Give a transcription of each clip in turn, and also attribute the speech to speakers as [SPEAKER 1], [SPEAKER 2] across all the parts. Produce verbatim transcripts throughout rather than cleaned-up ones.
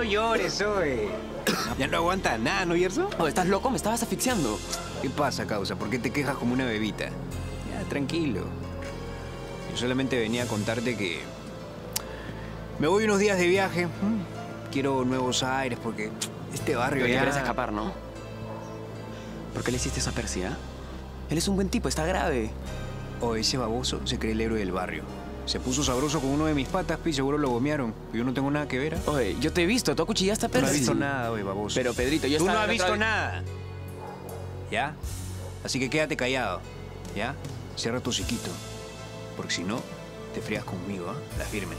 [SPEAKER 1] no llores, oye. Ya no aguanta nada, ¿no, Yerso?
[SPEAKER 2] Oh, ¿estás loco? Me estabas asfixiando.
[SPEAKER 1] ¿Qué pasa, causa? ¿Por qué te quejas como una bebita? Ya, tranquilo. Yo solamente venía a contarte que... me voy unos días de viaje. Quiero nuevos aires porque este barrio
[SPEAKER 2] Pero
[SPEAKER 1] ya...
[SPEAKER 2] te quieres escapar, ¿no? ¿Por qué le hiciste eso a Percy, ah? Él es un buen tipo, está grave.
[SPEAKER 1] O ese baboso se cree el héroe del barrio. Se puso sabroso con uno de mis patas, pi, seguro lo gomearon. Yo no tengo nada que ver. ¿eh?
[SPEAKER 2] Oye, yo te he visto, tú acuchillaste a
[SPEAKER 1] Tú
[SPEAKER 2] Percy.
[SPEAKER 1] no has visto nada, oye, baboso.
[SPEAKER 2] Pero, Pedrito, yo
[SPEAKER 1] Tú no
[SPEAKER 2] estaba
[SPEAKER 1] has visto
[SPEAKER 2] otra vez-
[SPEAKER 1] nada. ¿Ya? Así que quédate callado, ¿ya? Cierra tu hociquito. Porque si no, te frías conmigo, ¿ah? ¿eh? La firme.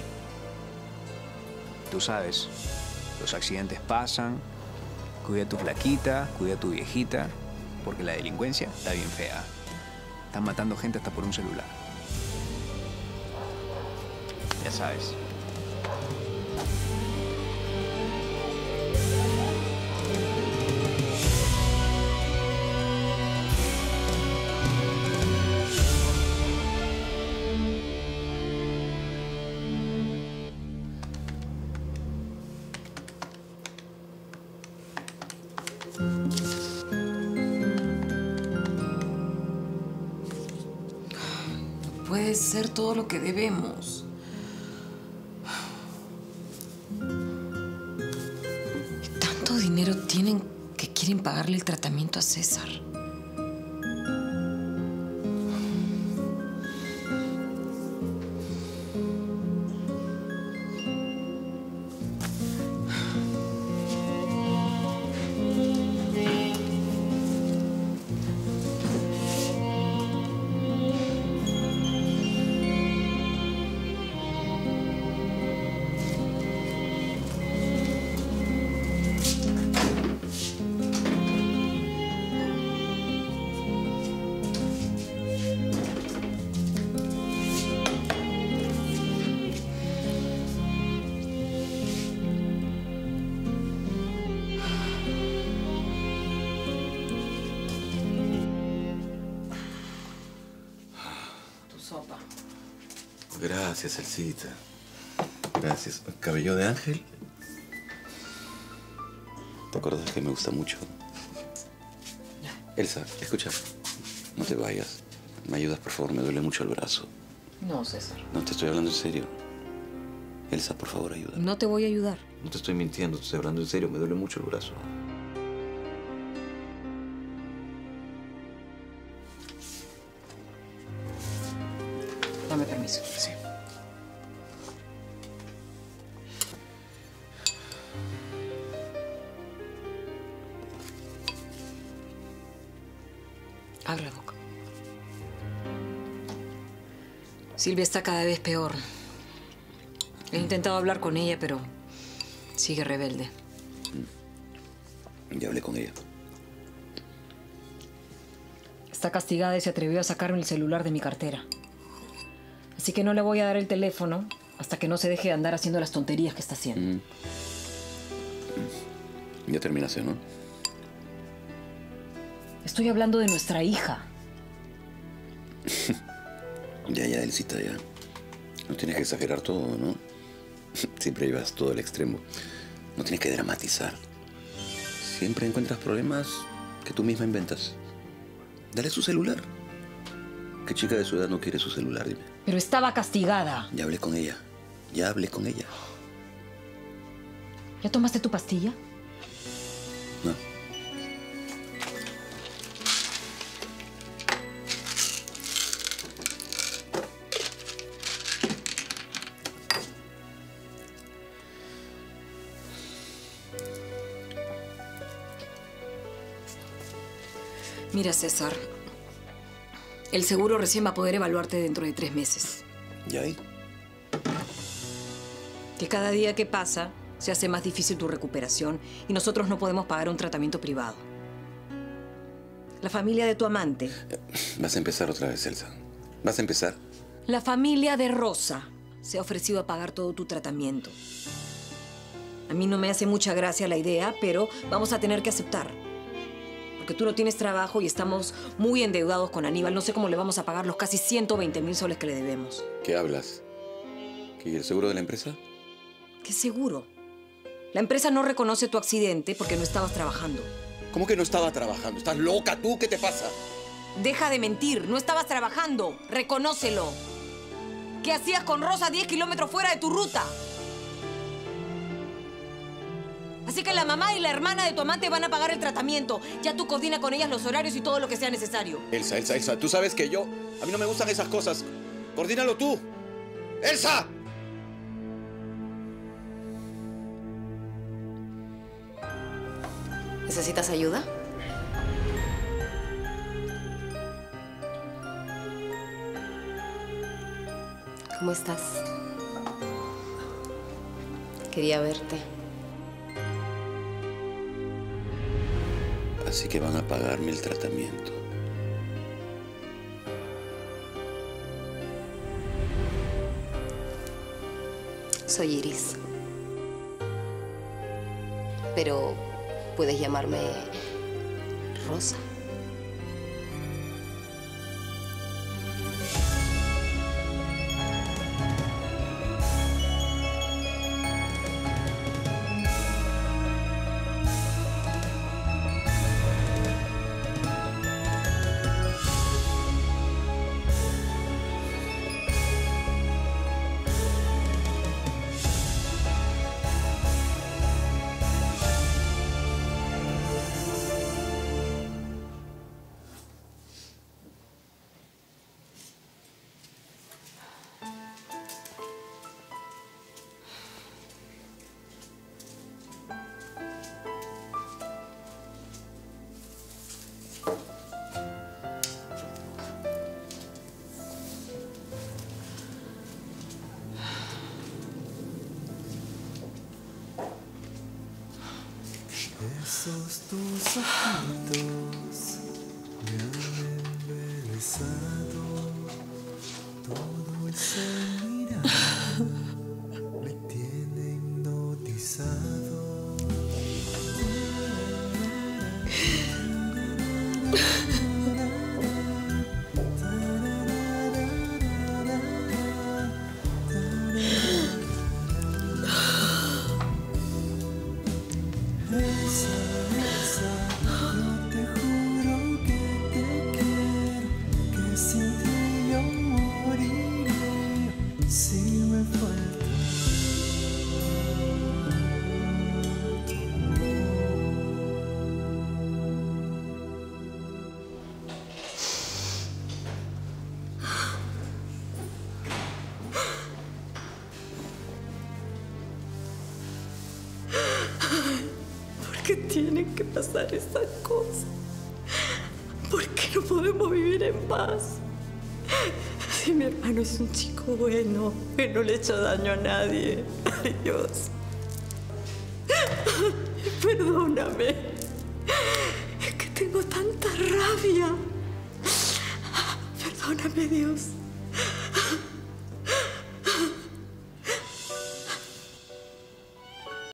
[SPEAKER 1] Tú sabes, los accidentes pasan. Cuida a tu flaquita, cuida a tu viejita. Porque la delincuencia está bien fea. Están matando gente hasta por un celular. Ya sabes.
[SPEAKER 3] Puede ser todo lo que debemos. ¿Tanto dinero tienen que quieren pagarle el tratamiento a César? Sopa.
[SPEAKER 4] Gracias, Elsita. Gracias. ¿Cabello de ángel? ¿Te acuerdas que me gusta mucho? Elsa, escucha. No te vayas. ¿Me ayudas, por favor? Me duele mucho el brazo.
[SPEAKER 3] No, César.
[SPEAKER 4] No, te estoy hablando en serio. Elsa, por favor, ayuda.
[SPEAKER 3] No te voy a ayudar.
[SPEAKER 4] No te estoy mintiendo, te estoy hablando en serio. Me duele mucho el brazo.
[SPEAKER 3] Dame permiso.
[SPEAKER 4] Sí.
[SPEAKER 3] Abre la boca. Silvia está cada vez peor. He intentado hablar con ella, pero sigue rebelde.
[SPEAKER 4] Ya hablé con ella.
[SPEAKER 3] Está castigada y se atrevió a sacarme el celular de mi cartera. Así que no le voy a dar el teléfono hasta que no se deje de andar haciendo las tonterías que está haciendo.
[SPEAKER 4] Mm. Ya terminaste, ¿no?
[SPEAKER 3] Estoy hablando de nuestra hija.
[SPEAKER 4] Ya, ya, Elsita, ya. No tienes que exagerar todo, ¿no? Siempre llevas todo al extremo. No tienes que dramatizar. Siempre encuentras problemas que tú misma inventas. Dale su celular. ¿Qué chica de su edad no quiere su celular, dime?
[SPEAKER 3] Pero estaba castigada.
[SPEAKER 4] Ya hablé con ella. Ya hablé con ella.
[SPEAKER 3] ¿Ya tomaste tu pastilla?
[SPEAKER 4] No.
[SPEAKER 3] Mira, César. El seguro recién va a poder evaluarte dentro de tres meses.
[SPEAKER 4] ¿Ya ahí?
[SPEAKER 3] Que cada día que pasa se hace más difícil tu recuperación y nosotros no podemos pagar un tratamiento privado. La familia de tu amante.
[SPEAKER 4] Vas a empezar otra vez, Elsa. Vas a empezar.
[SPEAKER 3] La familia de Rosa se ha ofrecido a pagar todo tu tratamiento. A mí no me hace mucha gracia la idea, pero vamos a tener que aceptar. Porque tú no tienes trabajo y estamos muy endeudados con Aníbal. No sé cómo le vamos a pagar los casi ciento veinte mil soles que le debemos.
[SPEAKER 4] ¿Qué hablas? ¿Y el seguro de la empresa?
[SPEAKER 3] ¿Qué seguro? La empresa no reconoce tu accidente porque no estabas trabajando.
[SPEAKER 4] ¿Cómo que no estaba trabajando? ¿Estás loca tú? ¿Qué te pasa?
[SPEAKER 3] Deja de mentir, no estabas trabajando. Reconócelo. ¿Qué hacías con Rosa diez kilómetros fuera de tu ruta? Así que la mamá y la hermana de tu amante van a pagar el tratamiento. Ya tú coordina con ellas los horarios y todo lo que sea necesario.
[SPEAKER 4] Elsa, Elsa, Elsa, tú sabes que yo... A mí no me gustan esas cosas. Coordínalo tú. ¡Elsa!
[SPEAKER 3] ¿Necesitas ayuda? ¿Cómo estás? Quería verte.
[SPEAKER 4] Así que van a pagarme el tratamiento.
[SPEAKER 5] Soy Iris. Pero puedes llamarme Rosa.
[SPEAKER 6] Esos tus ojitos me han embelesado, todo ese mirar me tiene hipnotizado.
[SPEAKER 3] ¿Por qué tienen que pasar estas cosas? ¿Por qué no podemos vivir en paz? Si mi hermano es un chico bueno, que no le ha hecho daño a nadie. Ay, Dios. Perdóname. Es que tengo tanta rabia. Perdóname, Dios.